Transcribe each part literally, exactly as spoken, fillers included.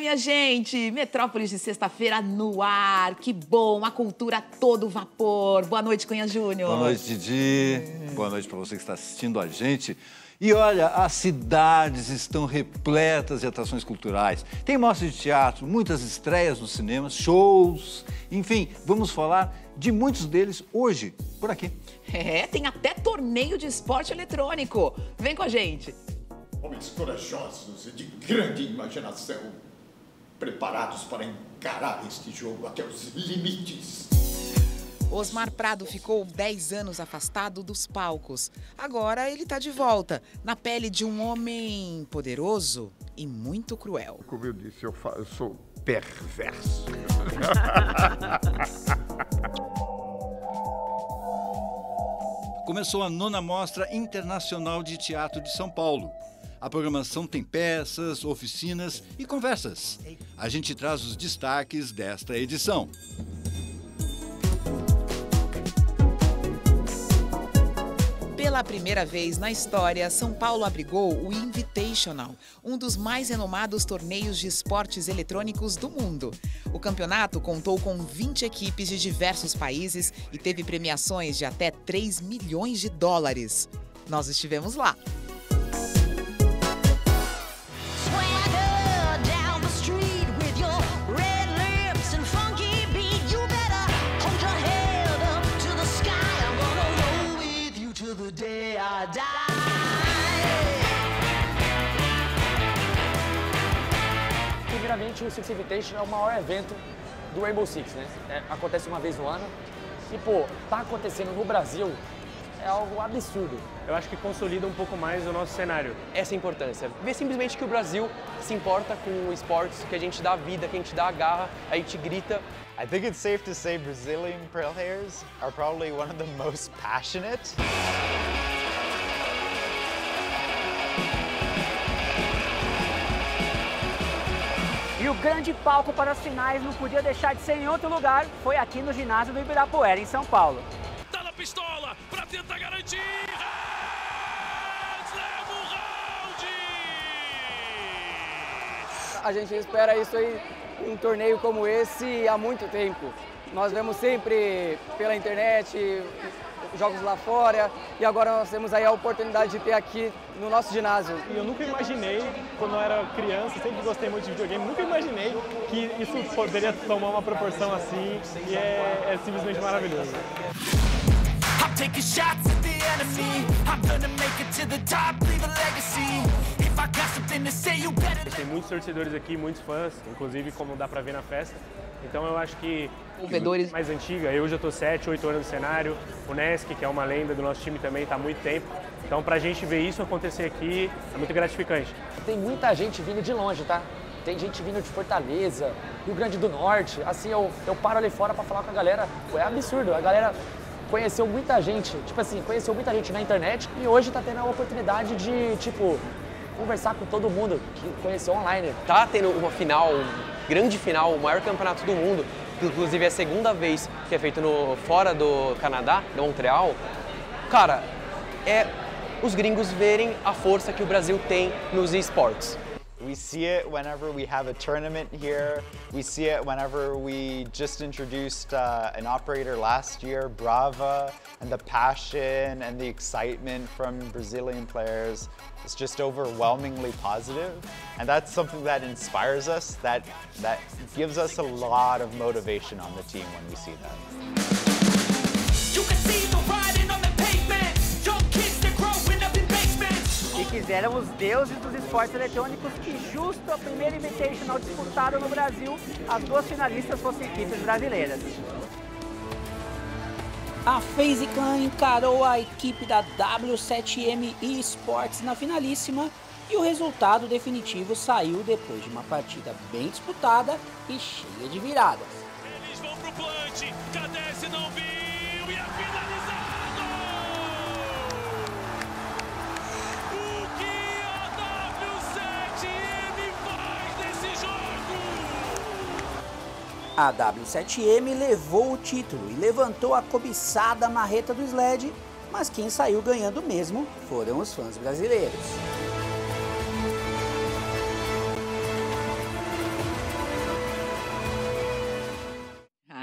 minha gente! Metrópolis de sexta-feira no ar. Que bom, a cultura a todo vapor. Boa noite, Cunha Júnior. Boa noite, Didi. Hum. Boa noite para você que está assistindo a gente. E olha, as cidades estão repletas de atrações culturais. Tem mostras de teatro, muitas estreias nos cinemas, shows, enfim, vamos falar de muitos deles hoje, por aqui. É, tem até torneio de esporte eletrônico. Vem com a gente. Homens corajosos e de grande imaginação, preparados para encarar este jogo até os limites. Osmar Prado ficou dez anos afastado dos palcos. Agora ele está de volta, na pele de um homem poderoso e muito cruel. Como eu disse, eu, eu sou perverso. Começou a nona Mostra Internacional de Teatro de São Paulo. A programação tem peças, oficinas e conversas. A gente traz os destaques desta edição. Pela primeira vez na história, São Paulo abrigou o Invitational, um dos mais renomados torneios de esportes eletrônicos do mundo. O campeonato contou com vinte equipes de diversos países e teve premiações de até três milhões de dólares. Nós estivemos lá. Primeiramente, o Six Invitation é o maior evento do Rainbow Six, né? É, acontece uma vez no ano e, pô, tá acontecendo no Brasil é algo absurdo. Eu acho que consolida um pouco mais o nosso cenário. Essa é a importância. Ver simplesmente que o Brasil se importa com o esportes, que a gente dá vida, que a gente dá a garra, a gente grita. I think it's safe to say Brazilian players are probably one of the most passionate. E o grande palco para as finais não podia deixar de ser em outro lugar, foi aqui no ginásio do Ibirapuera, em São Paulo. Tá na pistola para tentar garantir. Leva o round! A gente espera isso aí em um torneio como esse há muito tempo. Nós vemos sempre pela internet, jogos lá fora, e agora nós temos aí a oportunidade de ter aqui no nosso ginásio. E eu nunca imaginei, quando eu era criança, sempre gostei muito de videogame, nunca imaginei que isso poderia tomar uma proporção assim, e é, é simplesmente maravilhoso. Tem muitos torcedores aqui, muitos fãs, inclusive como dá pra ver na festa. Então eu acho que Movedores mais antiga, eu já tô sete, oito anos no cenário, o Nesk, que é uma lenda do nosso time também, tá há muito tempo. Então pra gente ver isso acontecer aqui é muito gratificante. Tem muita gente vindo de longe, tá? Tem gente vindo de Fortaleza, Rio Grande do Norte. Assim, eu, eu paro ali fora pra falar com a galera, pô, é absurdo. A galera conheceu muita gente, tipo assim, conheceu muita gente na internet e hoje tá tendo a oportunidade de, tipo, conversar com todo mundo que conheceu online. Tá tendo uma final, grande final, o maior campeonato do mundo, que inclusive é a segunda vez que é feito no, fora do Canadá, de Montreal. Cara, é os gringos verem a força que o Brasil tem nos esportes. We see it whenever we have a tournament here. We see it whenever we just introduced uh, an operator last year, Brava, and the passion and the excitement from Brazilian players is just overwhelmingly positive. And that's something that inspires us, that, that gives us a lot of motivation on the team when we see that. You can see the riding on the pavement. Young kids, they're growing up in basements. E quiseram os deuses dos esportes eletrônicos que justo a primeira Invitational disputada no Brasil, as duas finalistas fossem equipes brasileiras. A FaZe Clan encarou a equipe da W sete M eSports na finalíssima e o resultado definitivo saiu depois de uma partida bem disputada e cheia de viradas. Eles vão pro plant, Cadece não viu e é finalizado! O que a W sete M faz nesse jogo? A W sete M levou o título e levantou a cobiçada marreta do Sled, mas quem saiu ganhando mesmo foram os fãs brasileiros.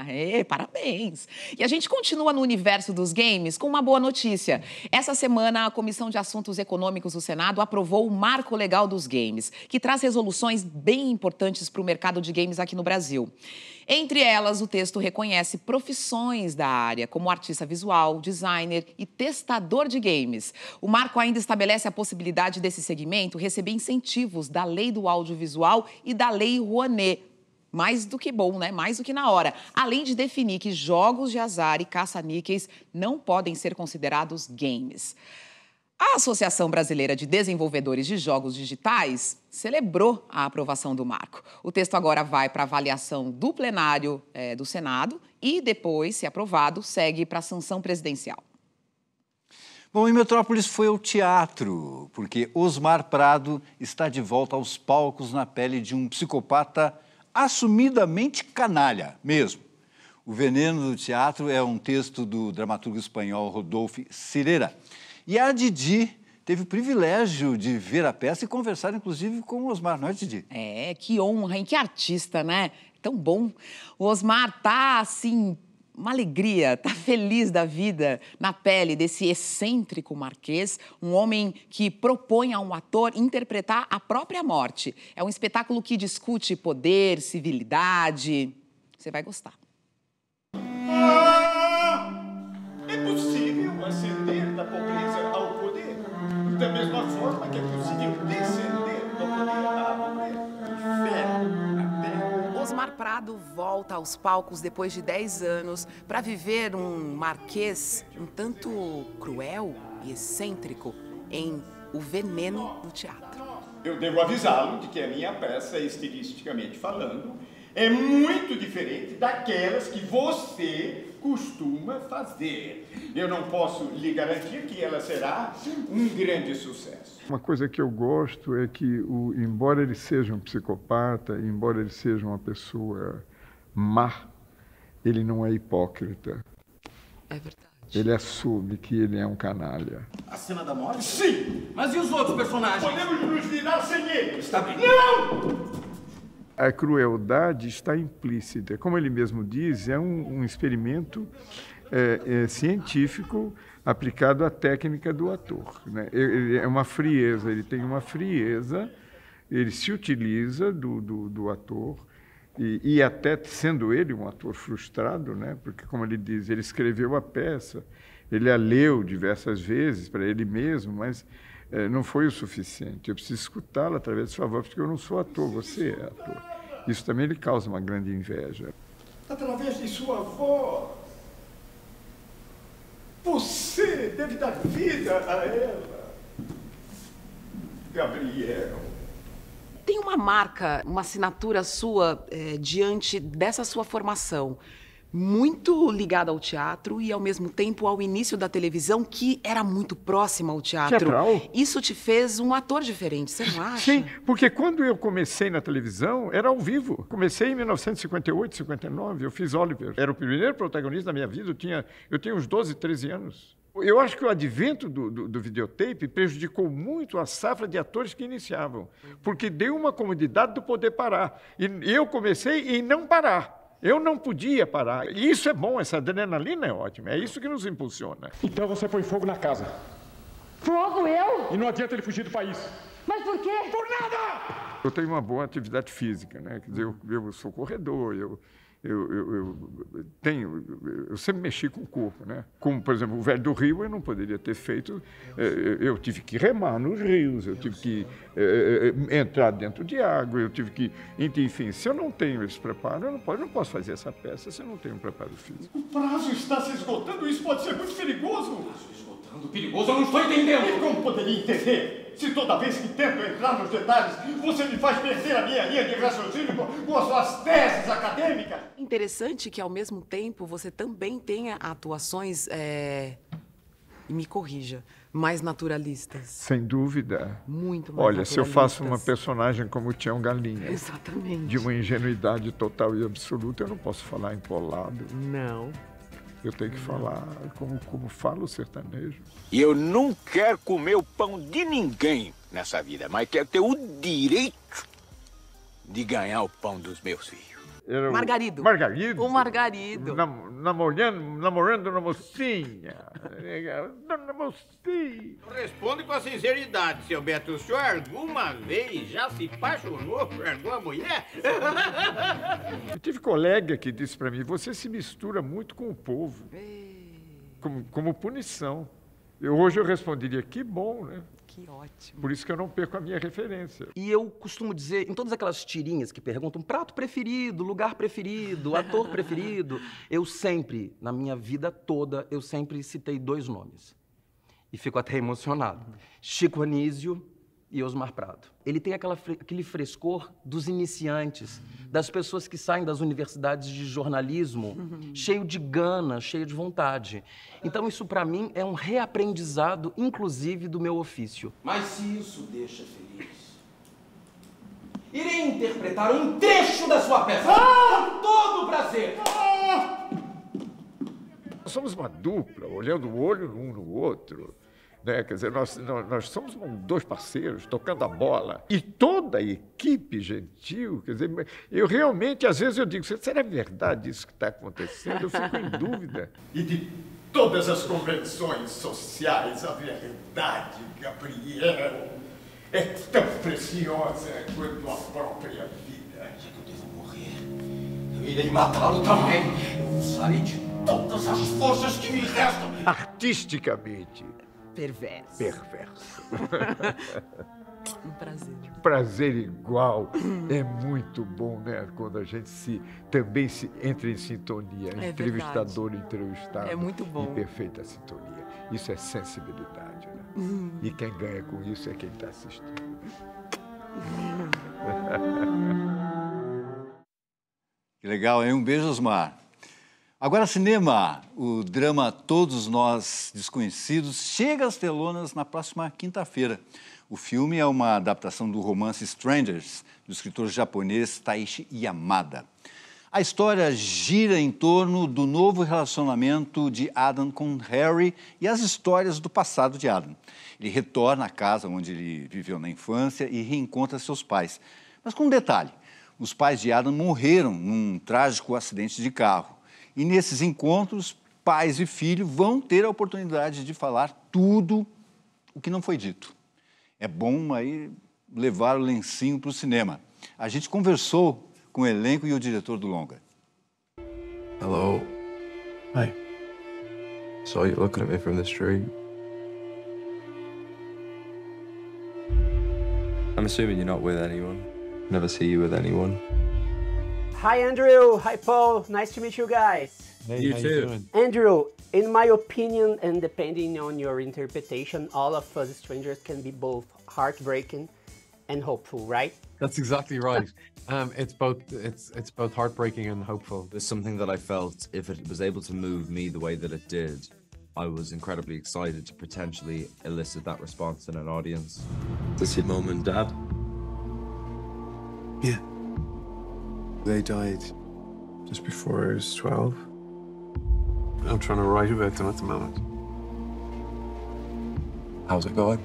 É, parabéns! E a gente continua no universo dos games com uma boa notícia. Essa semana, a Comissão de Assuntos Econômicos do Senado aprovou o Marco Legal dos Games, que traz resoluções bem importantes para o mercado de games aqui no Brasil. Entre elas, o texto reconhece profissões da área, como artista visual, designer e testador de games. O marco ainda estabelece a possibilidade desse segmento receber incentivos da Lei do Audiovisual e da Lei Rouanet. Mais do que bom, né? Mais do que na hora. Além de definir que jogos de azar e caça-níqueis não podem ser considerados games. A Associação Brasileira de Desenvolvedores de Jogos Digitais celebrou a aprovação do marco. O texto agora vai para avaliação do plenário é, do Senado e depois, se aprovado, segue para a sanção presidencial. Bom, em Metrópolis foi ao teatro, porque Osmar Prado está de volta aos palcos na pele de um psicopata assumidamente canalha mesmo. O Veneno do Teatro é um texto do dramaturgo espanhol Rodolfo Cirera. E a Didi teve o privilégio de ver a peça e conversar, inclusive, com o Osmar, não é, Didi? É, que honra, hein? Que artista, né? Tão bom. O Osmar tá, assim, uma alegria, tá feliz da vida na pele desse excêntrico marquês, um homem que propõe a um ator interpretar a própria morte. É um espetáculo que discute poder, civilidade. Você vai gostar. Ah, é possível ascender da pobreza ao poder, da mesma forma que é possível descender do poder à pobreza. Inferno na terra. Osmar Prado volta aos palcos depois de dez anos para viver um marquês um tanto cruel e excêntrico em O Veneno do Teatro. Eu devo avisá-lo de que a minha peça, estilisticamente falando, é muito diferente daquelas que você costuma fazer. Eu não posso lhe garantir que ela será um grande sucesso. Uma coisa que eu gosto é que, o, embora ele seja um psicopata, embora ele seja uma pessoa má, ele não é hipócrita. É verdade. Ele assume que ele é um canalha. A cena da morte? Sim! Sim! Mas e os outros personagens? Podemos nos virar sem ele! Está bem. Não! A crueldade está implícita. Como ele mesmo diz, é um, um experimento é, é, científico aplicado à técnica do ator, né? Ele é uma frieza, ele tem uma frieza, ele se utiliza do, do, do ator, e, e até sendo ele um ator frustrado, né? Porque, como ele diz, ele escreveu a peça, ele a leu diversas vezes para ele mesmo, mas é, não foi o suficiente. Eu preciso escutá-la através de sua voz, porque eu não sou ator, você é ator. Isso também lhe causa uma grande inveja. Através de sua voz, você deve dar vida a ela, Gabriel. Tem uma marca, uma assinatura sua é, diante dessa sua formação, muito ligada ao teatro e, ao mesmo tempo, ao início da televisão, que era muito próxima ao teatro. Teatral? Isso te fez um ator diferente, você não acha? Sim, porque quando eu comecei na televisão, era ao vivo. Comecei em mil novecentos e cinquenta e oito, cinquenta e nove, eu fiz Oliver. Era o primeiro protagonista da minha vida, eu tinha, eu tinha uns doze, treze anos. Eu acho que o advento do, do, do videotape prejudicou muito a safra de atores que iniciavam, porque deu uma comodidade do poder parar. E eu comecei em não parar. Eu não podia parar. E isso é bom, essa adrenalina é ótima, é isso que nos impulsiona. Então você põe fogo na casa. Fogo, eu? E não adianta ele fugir do país. Mas por quê? Por nada! Eu tenho uma boa atividade física, né? Quer dizer, eu, eu sou corredor, eu, eu, eu, eu tenho, eu sempre mexi com o corpo, né? Como, por exemplo, o Velho do Rio, eu não poderia ter feito, eu tive que remar nos rios, eu tive que entrar dentro de água, eu tive que, enfim, se eu não tenho esse preparo, eu não posso, eu não posso fazer essa peça se eu não tenho um preparo físico. O prazo está se esgotando, isso pode ser muito perigoso. Esgotando, perigoso, eu não estou entendendo. E como poderia entender? Se toda vez que tento entrar nos detalhes, você me faz perder a minha linha de raciocínio com, com as suas teses acadêmicas. Interessante que, ao mesmo tempo, você também tenha atuações, é... e me corrija, mais naturalistas. Sem dúvida. Muito mais Olha, naturalistas. se eu faço uma personagem como o Tião Galinha, exatamente, de uma ingenuidade total e absoluta, eu não posso falar empolado. Não. Eu tenho que falar como, como fala o sertanejo. E eu não quero comer o pão de ninguém nessa vida, mas quero ter o direito de ganhar o pão dos meus filhos. Era o Margarido. Margarido. O Margarido. Nam, namorando, namorando na mocinha. Dona mocinha. Responde com a sinceridade, seu Beto. O senhor alguma vez já se apaixonou por alguma mulher? Eu tive colega que disse para mim, você se mistura muito com o povo, como, como punição. Eu, hoje eu responderia, que bom, né? Que ótimo. Por isso que eu não perco a minha referência. E eu costumo dizer, em todas aquelas tirinhas que perguntam prato preferido, lugar preferido, ator preferido, eu sempre, na minha vida toda, eu sempre citei dois nomes. E fico até emocionado. Chico Anísio e Osmar Prado. Ele tem aquela, aquele frescor dos iniciantes, das pessoas que saem das universidades de jornalismo, uhum. cheio de gana, cheio de vontade. Então isso, para mim, é um reaprendizado, inclusive, do meu ofício. Mas se isso deixa feliz, irei interpretar um trecho da sua peça, ah! com todo o prazer. Ah! Nós somos uma dupla, olhando o olho um no outro. Né? Quer dizer, nós, nós, nós somos dois parceiros tocando a bola. E toda a equipe gentil, quer dizer, eu realmente, às vezes eu digo, será verdade isso que está acontecendo? Eu fico em dúvida. E de todas as convenções sociais, a verdade, Gabriel, é tão preciosa quanto a própria vida. Já que eu devo morrer, eu irei matá-lo também. Eu usarei de todas as forças que me restam. Artisticamente. Perverso. Perverso. Um prazer. Prazer igual. É muito bom, né? Quando a gente se, também se entra em sintonia. É entrevistador e entrevistado. É muito bom. Em perfeita sintonia. Isso é sensibilidade, né? Hum. E quem ganha com isso é quem está assistindo. Que legal, hein? Um beijo, Osmar. Agora, cinema. O drama Todos Nós Desconhecidos chega às telonas na próxima quinta-feira. O filme é uma adaptação do romance Strangers, do escritor japonês Taishi Yamada. A história gira em torno do novo relacionamento de Adam com Harry e as histórias do passado de Adam. Ele retorna à casa onde ele viveu na infância e reencontra seus pais. Mas com um detalhe, os pais de Adam morreram num trágico acidente de carro. E nesses encontros, pais e filho vão ter a oportunidade de falar tudo o que não foi dito. É bom aí levar o lencinho para o cinema. A gente conversou com o elenco e o diretor do longa. Hello. Hi. Saw you looking at me from the street. I'm assuming you're not with anyone. Never see you with anyone. Hi, Andrew. Hi, Paul. Nice to meet you guys. Hey, you too. Andrew, in my opinion, and depending on your interpretation, all of us strangers can be both heartbreaking and hopeful, right? That's exactly right. um, it's both it's it's both heartbreaking and hopeful. There's something that I felt, if it was able to move me the way that it did, I was incredibly excited to potentially elicit that response in an audience. This your mom and dad? Yeah. They died just before I was twelve. I'm trying to write about them at the moment. How's it going?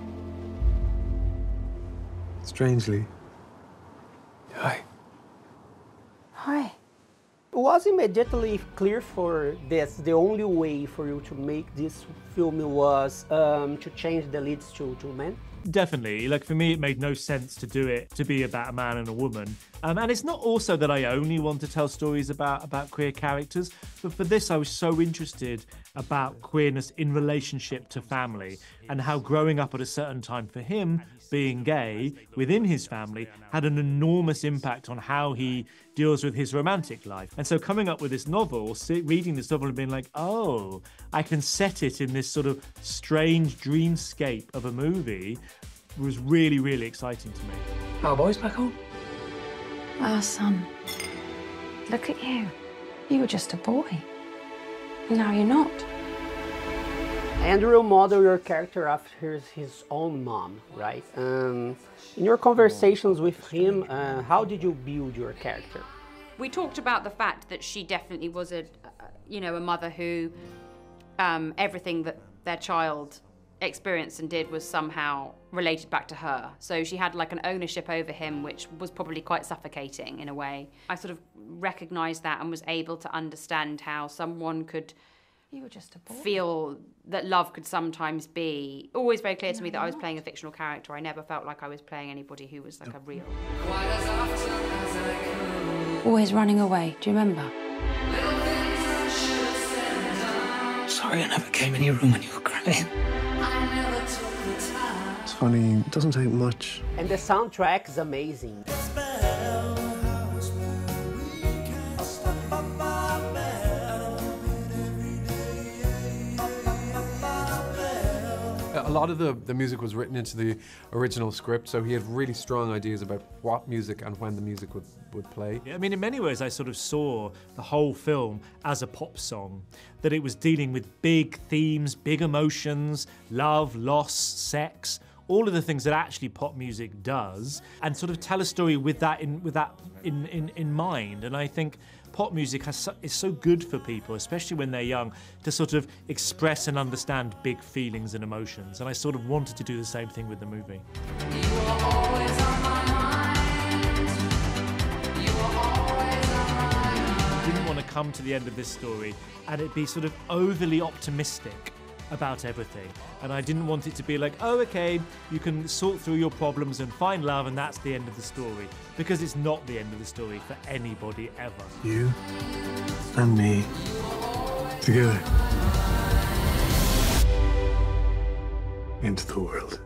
Strangely. Hi. Hi. It was immediately clear for this, the only way for you to make this film was um, to change the leads to, to men? Definitely. Like, for me, it made no sense to do it to be about a man and a woman. Um, and it's not also that I only want to tell stories about, about queer characters, but for this, I was so interested about queerness in relationship to family and how growing up at a certain time for him, being gay within his family, had an enormous impact on how he deals with his romantic life. And so coming up with this novel, reading this novel and being like, oh, I can set it in this sort of strange dreamscape of a movie was really, really exciting to me. Our boys back home? Our son. Look at you. You were just a boy. Now you're not. Andrew modeled your character after his own mom, right? Um, in your conversations with him, uh, how did you build your character? We talked about the fact that she definitely was a, you know, a mother who, um, everything that their child experienced and did was somehow related back to her. So she had like an ownership over him, which was probably quite suffocating in a way. I sort of recognized that and was able to understand how someone could You were just a boy. feel that love could sometimes be always very clear to me that I was playing a fictional character. I never felt like I was playing anybody who was like a real. Always running away, do you remember? Sorry I never came in your room when you were crying. It's funny, it doesn't take much. And the soundtrack is amazing. A lot of the, the music was written into the original script, so he had really strong ideas about what music and when the music would, would play. I mean, in many ways, I sort of saw the whole film as a pop song, that it was dealing with big themes, big emotions, love, loss, sex, all of the things that actually pop music does, and sort of tell a story with that in, with that in, in, in mind. And I think pop music has so, is so good for people, especially when they're young, to sort of express and understand big feelings and emotions. And I sort of wanted to do the same thing with the movie. I didn't want to come to the end of this story and it be sort of overly optimistic about everything. And I didn't want it to be like, oh, okay, you can sort through your problems and find love and that's the end of the story. Because it's not the end of the story for anybody ever. You and me together into the world.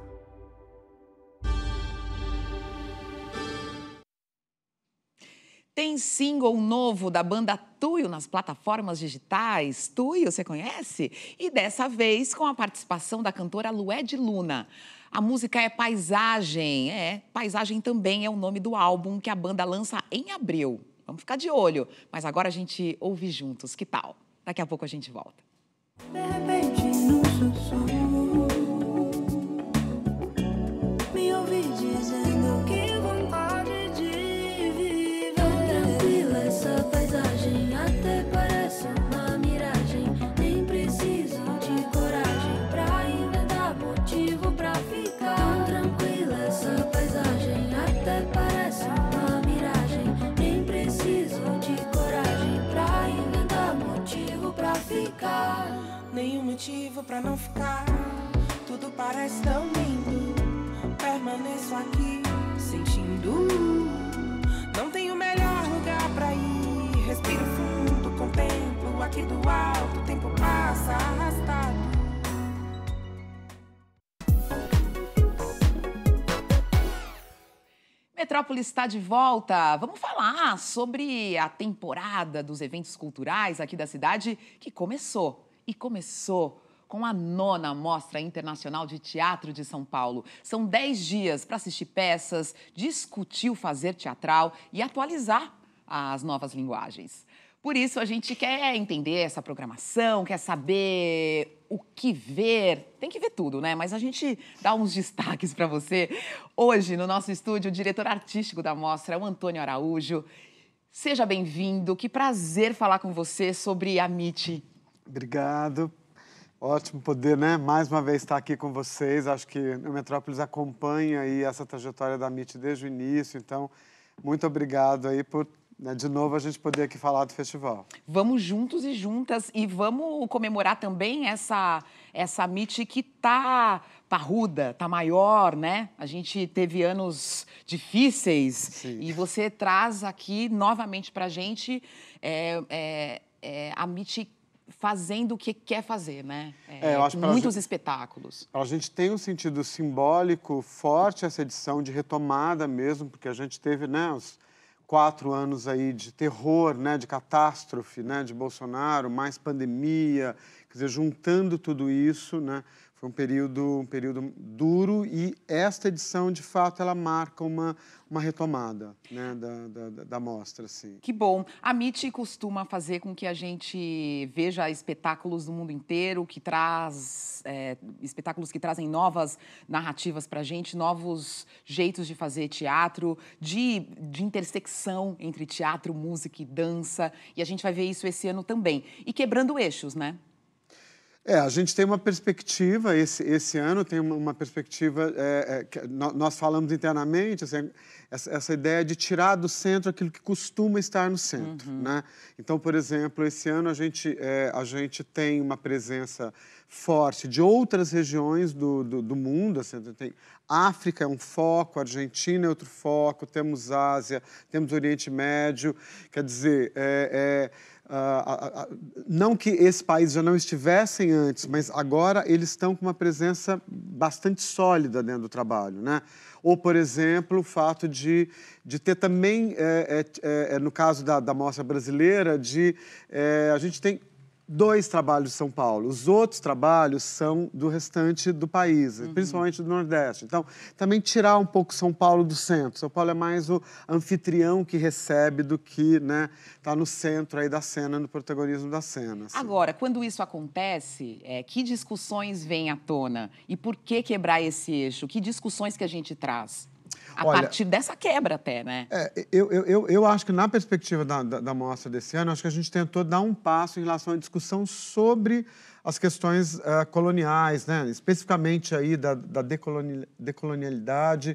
Tem single novo da banda Tuyo nas plataformas digitais. Tuyo, você conhece? E dessa vez com a participação da cantora Lued Luna. A música é Paisagem. É, Paisagem também é o nome do álbum que a banda lança em abril. Vamos ficar de olho. Mas agora a gente ouve juntos. Que tal? Daqui a pouco a gente volta. De repente, num sussurro, me ouvi dizendo que vontade de viver. Tão tranquila essa paisagem, até parece uma miragem. Nem preciso de coragem pra inventar motivo pra ficar. Tão tranquila essa paisagem, até parece uma miragem. Nem preciso de coragem pra inventar motivo pra ficar. Nenhum motivo pra não ficar. Tudo parece tão lindo. Permaneço aqui, sentindo. Não tenho melhor lugar pra ir. Respiro fundo, contemplo aqui do alto. O tempo passa arrastado. Metrópolis está de volta. Vamos falar sobre a temporada dos eventos culturais aqui da cidade que começou. E começou com a nona Mostra Internacional de Teatro de São Paulo. São dez dias para assistir peças, discutir o fazer teatral e atualizar as novas linguagens. Por isso, a gente quer entender essa programação, quer saber o que ver. Tem que ver tudo, né? Mas a gente dá uns destaques para você. Hoje, no nosso estúdio, o diretor artístico da mostra é o Antônio Araújo. Seja bem-vindo. Que prazer falar com você sobre a M I T. Obrigado. Ótimo poder, né, mais uma vez estar aqui com vocês. Acho que o Metrópolis acompanha aí essa trajetória da M I T desde o início. Então, muito obrigado aí por, né, de novo, a gente poder aqui falar do festival. Vamos juntos e juntas e vamos comemorar também essa, essa M I T que tá parruda, tá maior, né? A gente teve anos difíceis. Sim. E você traz aqui novamente pra gente é, é, é, a M I T fazendo o que quer fazer, né? É, é, eu acho que muitos gente, espetáculos. A gente tem um sentido simbólico forte essa edição, de retomada mesmo, porque a gente teve, né, os quatro anos aí de terror, né, de catástrofe, né, de Bolsonaro, mais pandemia, quer dizer, juntando tudo isso, né, foi um período, um período duro e esta edição, de fato, ela marca uma, uma retomada, né, da, da, da mostra, assim. Que bom. A M I T costuma fazer com que a gente veja espetáculos do mundo inteiro, que traz é, espetáculos que trazem novas narrativas para a gente, novos jeitos de fazer teatro, de, de intersecção entre teatro, música e dança. E a gente vai ver isso esse ano também. E quebrando eixos, né? É, a gente tem uma perspectiva, esse, esse ano tem uma, uma perspectiva, é, é, que nós falamos internamente, assim, essa, essa ideia de tirar do centro aquilo que costuma estar no centro, Uhum. né? Então, por exemplo, esse ano a gente, é, a gente tem uma presença forte de outras regiões do, do, do mundo, assim, tem África é um foco, Argentina é outro foco, temos Ásia, temos Oriente Médio, quer dizer, é, é, Uh, uh, uh, não que esses países já não estivessem antes, mas agora eles estão com uma presença bastante sólida dentro do trabalho, né? Ou, por exemplo, o fato de, de ter também, é, é, é, no caso da, da mostra brasileira, de é, a gente tem dois trabalhos de São Paulo. Os outros trabalhos são do restante do país, uhum. principalmente do Nordeste. Então, também tirar um pouco São Paulo do centro. São Paulo é mais o anfitrião que recebe do que, né, tá no centro aí da cena, no protagonismo da cena. Assim. Agora, quando isso acontece, é, que discussões vêm à tona? E por que quebrar esse eixo? Que discussões que a gente traz? A Olha, partir dessa quebra até, né? É, eu, eu, eu, eu acho que na perspectiva da, da, da mostra desse ano, acho que a gente tentou dar um passo em relação à discussão sobre as questões uh, coloniais, né? Especificamente aí da, da decolonial, decolonialidade.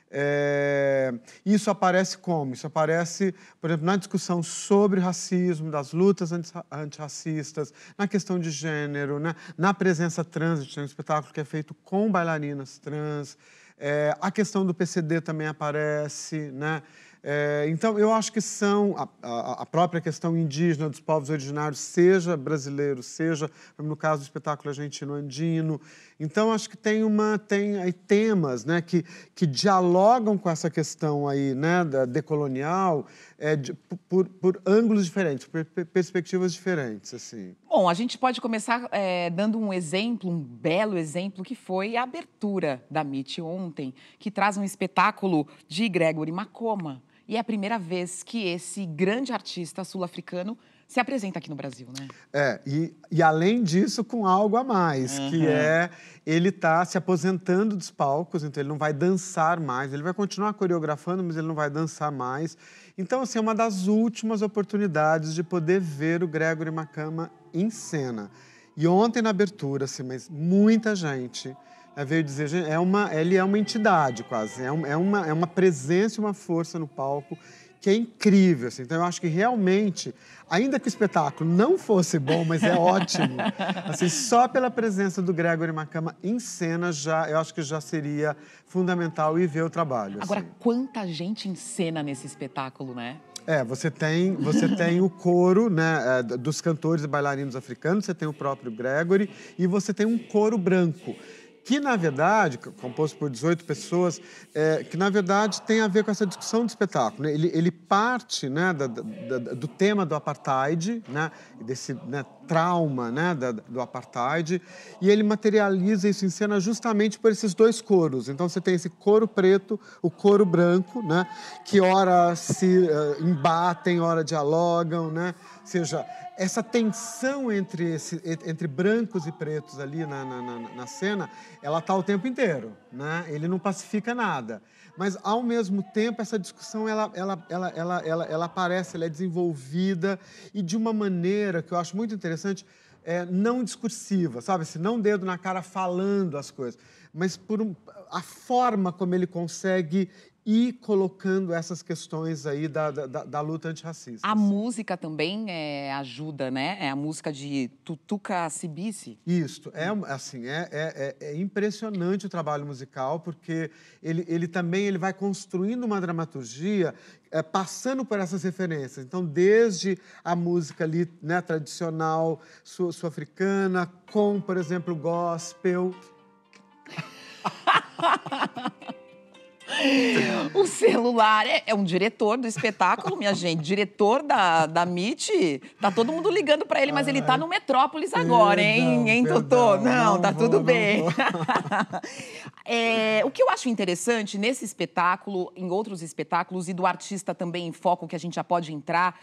É, isso aparece como? Isso aparece, por exemplo, na discussão sobre racismo, das lutas anti, antirracistas, na questão de gênero, né? Na presença trans. A gente tem um espetáculo que é feito com bailarinas trans. É, a questão do P C D também aparece, né? É, então, eu acho que são a, a, a própria questão indígena dos povos originários, seja brasileiro, seja, no caso do espetáculo argentino-andino. Então, acho que tem, uma, tem aí temas, né, que, que dialogam com essa questão aí, né, da decolonial é, de, por, por ângulos diferentes, por perspectivas diferentes, assim. Bom, a gente pode começar é, dando um exemplo, um belo exemplo, que foi a abertura da M I T ontem, que traz um espetáculo de Gregory Makoma. E é a primeira vez que esse grande artista sul-africano se apresenta aqui no Brasil, né? É, e, e além disso, com algo a mais, uhum. que é ele está se aposentando dos palcos, então ele não vai dançar mais, ele vai continuar coreografando, mas ele não vai dançar mais. Então, assim, é uma das últimas oportunidades de poder ver o Gregory Makoma em cena. E ontem, na abertura, assim, mas muita gente... veio dizer, gente, é uma, ele é uma entidade quase, é, um, é, uma, é uma presença e uma força no palco que é incrível. Assim. Então, eu acho que realmente, ainda que o espetáculo não fosse bom, mas é ótimo, assim, só pela presença do Gregory Makoma em cena, já, eu acho que já seria fundamental ir ver o trabalho. Agora, assim. Quanta gente em cena nesse espetáculo, né? É, você tem, você tem o coro, né, dos cantores e bailarinos africanos, você tem o próprio Gregory e você tem um coro branco, que, na verdade, composto por dezoito pessoas, é, que, na verdade, tem a ver com essa discussão do espetáculo. Né? Ele, ele parte, né, da, da, do tema do apartheid, né, desse, né, trauma, né, da, do apartheid, e ele materializa isso em cena justamente por esses dois coros. Então, você tem esse coro preto, o coro branco, né, que ora se uh, embatem, ora dialogam, né? Ou seja, essa tensão entre, esse, entre brancos e pretos ali na, na, na, na cena, ela está o tempo inteiro, né? Ele não pacifica nada. Mas, ao mesmo tempo, essa discussão, ela, ela, ela, ela, ela, ela aparece, ela é desenvolvida e de uma maneira que eu acho muito interessante, é, não discursiva, sabe? Assim, não dedo na cara falando as coisas, mas por um, a forma como ele consegue ir colocando essas questões aí da, da, da luta antirracista. A música também é, ajuda, né? É a música de Tutuka Sibisi. Isso, é assim, é, é, é impressionante o trabalho musical, porque ele, ele também ele vai construindo uma dramaturgia é, passando por essas referências. Então, desde a música ali, né, tradicional sul-africana, com, por exemplo, gospel. O celular é, é um diretor do espetáculo, minha gente. Diretor da, da M I T. Tá todo mundo ligando pra ele, mas ele tá no Metrópolis agora, hein, hein, Totô? Não, não, tá vou, tudo bem. É, o que eu acho interessante nesse espetáculo, em outros espetáculos, e do artista também em foco, que a gente já pode entrar,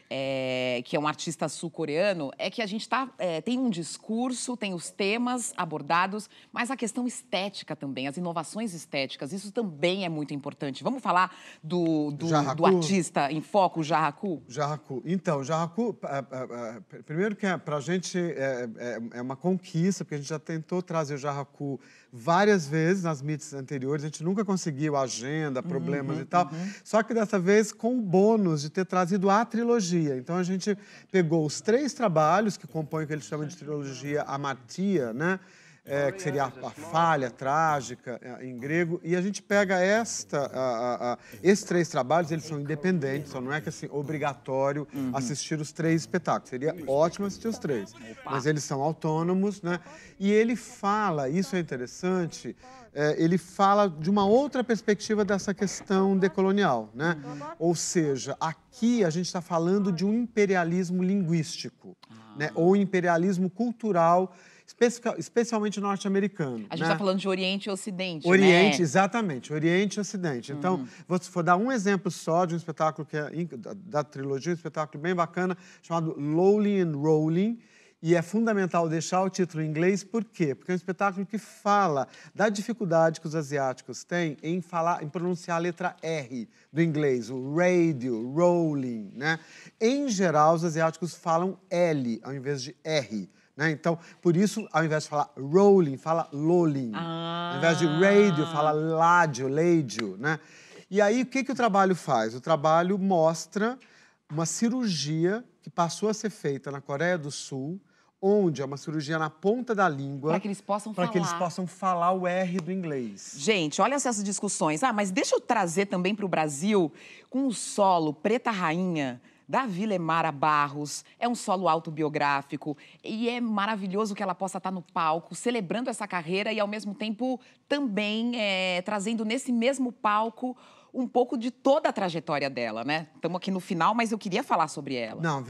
é, que é um artista sul-coreano, é que a gente tá, é, tem um discurso, tem os temas abordados, mas a questão estética também, as inovações estéticas, isso também é muito importante. Vamos falar do, do, do artista em foco, o Jarraku? Jarraku. Então, Jarraku, primeiro que é, para a gente é, é, é uma conquista, porque a gente já tentou trazer o Jarraku várias vezes nas meets anteriores, a gente nunca conseguiu agenda, problemas uhum, e tal, uhum. Só que dessa vez com o bônus de ter trazido a trilogia. Então a gente pegou os três trabalhos que compõem o que eles chamam de trilogia Amartia, né? É, que seria a, a falha trágica em grego, e a gente pega esta, a, a, a, esses três trabalhos, eles são independentes, só não é que assim, obrigatório uhum. assistir os três espetáculos, seria ótimo assistir os três, Opa. mas eles são autônomos, né? E ele fala, isso é interessante, é, ele fala de uma outra perspectiva dessa questão decolonial, né? Uhum. Ou seja, aqui a gente está falando de um imperialismo linguístico, ah. né? Ou imperialismo cultural, especialmente norte-americano. A gente está né? falando de Oriente e Ocidente, Oriente, né? exatamente. Oriente e Ocidente. Então, uhum. vou, vou dar um exemplo só de um espetáculo que é da, da trilogia, um espetáculo bem bacana, chamado Lowly and Rolling. E é fundamental deixar o título em inglês, por quê? Porque é um espetáculo que fala da dificuldade que os asiáticos têm em falar, em pronunciar a letra R do inglês, o radio, rolling, né? Em geral, os asiáticos falam L ao invés de R. Né? Então, por isso, ao invés de falar rolling, fala lolling. Ah. Ao invés de radio, fala ládio, leidio, né? E aí, o que, que o trabalho faz? O trabalho mostra uma cirurgia que passou a ser feita na Coreia do Sul, onde é uma cirurgia na ponta da língua. Para que eles possam Para falar. que eles possam falar o R do inglês. Gente, olha essas discussões. Ah, mas deixa eu trazer também para o Brasil com o solo Preta Rainha, da Vilemara Barros. É um solo autobiográfico e é maravilhoso que ela possa estar no palco, celebrando essa carreira e, ao mesmo tempo, também é, trazendo nesse mesmo palco um pouco de toda a trajetória dela, né? Estamos aqui no final, mas eu queria falar sobre ela. Não,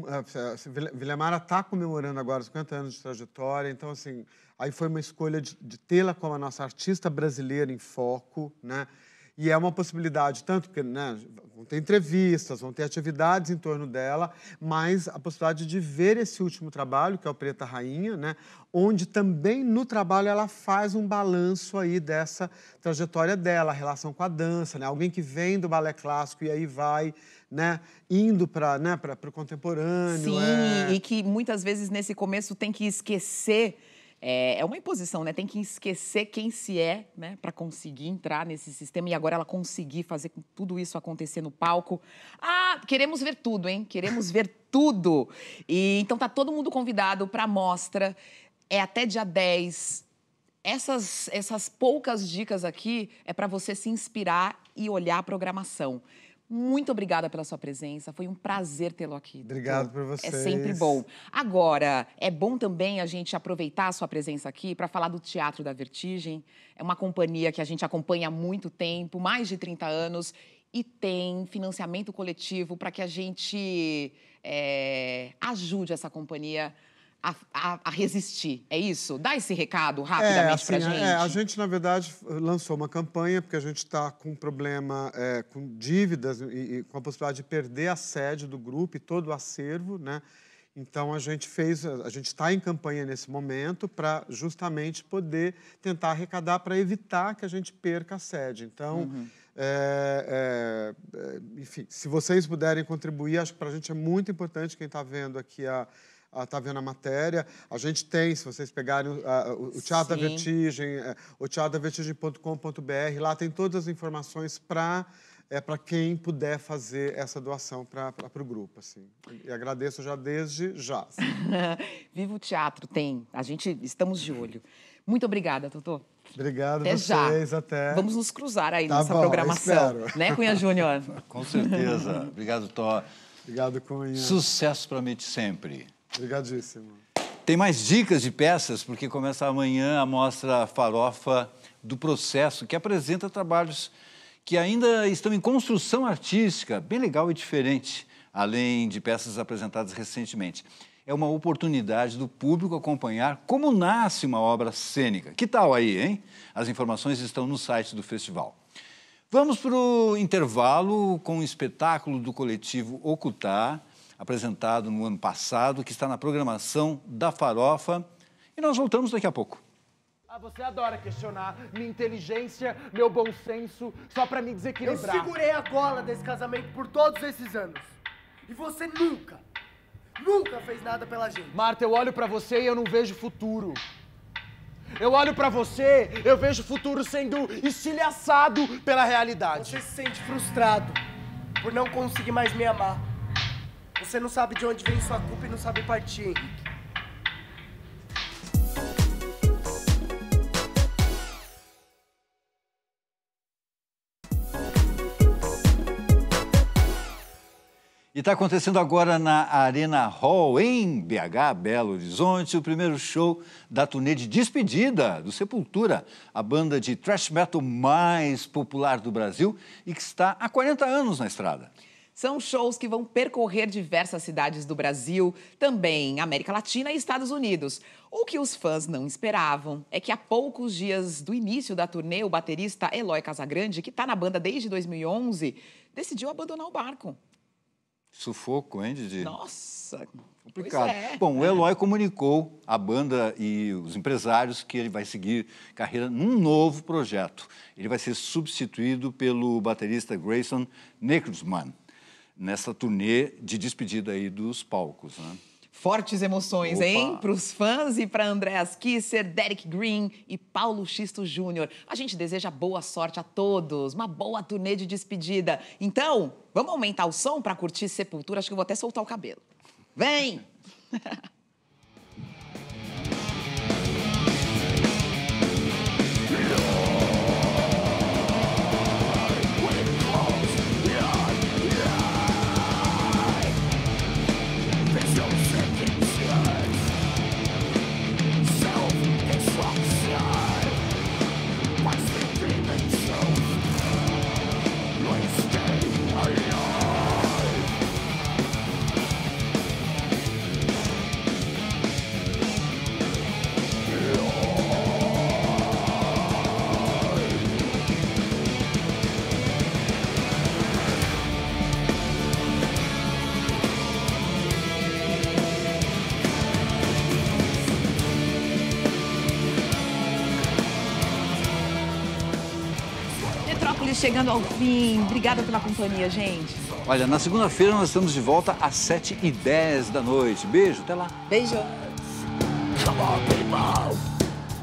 Vilemara está comemorando agora cinquenta anos de trajetória, então, assim, aí foi uma escolha de, de tê-la como a nossa artista brasileira em foco, né? E é uma possibilidade, tanto que né, vão ter entrevistas, vão ter atividades em torno dela, mas a possibilidade de ver esse último trabalho, que é o Preta Rainha, né, onde também no trabalho ela faz um balanço aí dessa trajetória dela, a relação com a dança, né? Alguém que vem do balé clássico e aí vai né, indo para né, para o contemporâneo. Sim, é... e que muitas vezes nesse começo tem que esquecer. É uma imposição, né? Tem que esquecer quem se é, né? Para conseguir entrar nesse sistema e agora ela conseguir fazer tudo isso acontecer no palco. Ah, queremos ver tudo, hein? Queremos ver tudo. E então tá todo mundo convidado para a mostra. É até dia dez. Essas, essas poucas dicas aqui é para você se inspirar e olhar a programação. Muito obrigada pela sua presença, foi um prazer tê-lo aqui. Obrigado por vocês. É sempre bom. Agora, é bom também a gente aproveitar a sua presença aqui para falar do Teatro da Vertigem. É uma companhia que a gente acompanha há muito tempo, mais de trinta anos, e tem financiamento coletivo para que a gente é, ajude essa companhia A, a, a resistir, é isso? Dá esse recado rapidamente é, assim, pra gente. É, a gente, na verdade, lançou uma campanha porque a gente está com um problema, é, com dívidas e, e com a possibilidade de perder a sede do grupo e todo o acervo, né? Então, a gente fez, a gente está em campanha nesse momento para justamente poder tentar arrecadar para evitar que a gente perca a sede. Então, uhum. é, é, enfim, se vocês puderem contribuir, acho que para a gente é muito importante, quem está vendo aqui a está vendo a matéria. A gente tem, se vocês pegarem uh, o, o Teatro Sim. da Vertigem, uh, o teatro da vertigem ponto com ponto br, lá tem todas as informações para é, para quem puder fazer essa doação para o grupo. Assim. E agradeço já desde já. Assim. Viva o teatro, tem. A gente, estamos de olho. Muito obrigada, Totô. Obrigado até vocês, já. até. Vamos nos cruzar aí tá nessa bom, programação. Né, Cunha Júnior? Com certeza. Obrigado, Tó. Obrigado, Cunha. Sucesso para mim sempre. Obrigadíssimo. Tem mais dicas de peças, porque começa amanhã a mostra Farofa do Processo, que apresenta trabalhos que ainda estão em construção artística, bem legal e diferente, além de peças apresentadas recentemente. É uma oportunidade do público acompanhar como nasce uma obra cênica. Que tal aí, hein? As informações estão no site do festival. Vamos para o intervalo com o espetáculo do coletivo Ocultar, apresentado no ano passado, que está na programação da Farofa. E nós voltamos daqui a pouco. Ah, você adora questionar minha inteligência, meu bom senso, só pra me desequilibrar. Eu segurei a gola desse casamento por todos esses anos. E você nunca, nunca fez nada pela gente. Marta, eu olho pra você e eu não vejo futuro. Eu olho pra você, eu vejo o futuro sendo estilhaçado pela realidade. Você se sente frustrado por não conseguir mais me amar. Você não sabe de onde vem sua culpa e não sabe partir, Henrique. E está acontecendo agora na Arena Hall, em B H, Belo Horizonte, o primeiro show da turnê de despedida do Sepultura, a banda de thrash metal mais popular do Brasil e que está há quarenta anos na estrada. São shows que vão percorrer diversas cidades do Brasil, também América Latina e Estados Unidos. O que os fãs não esperavam é que há poucos dias do início da turnê, o baterista Eloy Casagrande, que está na banda desde dois mil e onze, decidiu abandonar o barco. Sufoco, hein, Didi? Nossa, complicado. É. Bom, o Eloy comunicou à banda e os empresários que ele vai seguir carreira num novo projeto. Ele vai ser substituído pelo baterista Grayson Necrosman, nessa turnê de despedida aí dos palcos, né? Fortes emoções, Opa. hein? Para os fãs e para Andreas Kisser, Derek Green e Paulo Xisto Júnior. A gente deseja boa sorte a todos, uma boa turnê de despedida. Então, vamos aumentar o som para curtir Sepultura? Acho que eu vou até soltar o cabelo. Vem! Chegando ao fim. Obrigada pela companhia, gente. Olha, na segunda-feira nós estamos de volta às sete e dez da noite. Beijo, até lá. Beijo. Come on, people.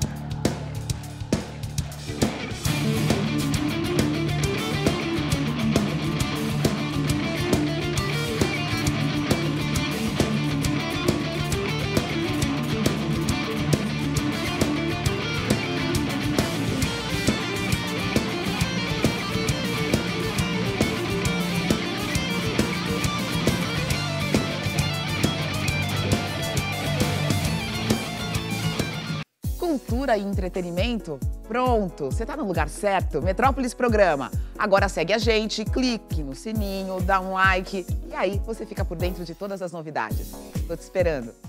Cultura e entretenimento? Pronto, você tá no lugar certo. Metrópolis Programa. Agora segue a gente, clique no sininho, dá um like e aí você fica por dentro de todas as novidades. Tô te esperando.